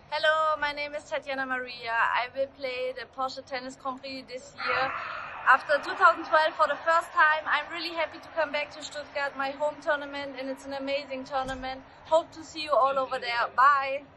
Hello, my name is Tatjana Maria. I will play the Porsche Tennis Grand Prix this year. After 2012 for the first time, I'm really happy to come back to Stuttgart, my home tournament, and it's an amazing tournament. Hope to see you all over there. Bye!